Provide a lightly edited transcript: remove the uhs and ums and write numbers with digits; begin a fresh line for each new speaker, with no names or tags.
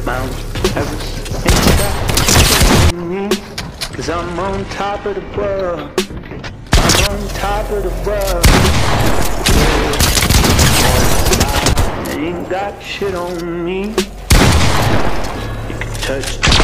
Mount Everest ain't got me, 'cause I'm on top of the world. I'm on top of the world. Ain't got shit on me. You can touch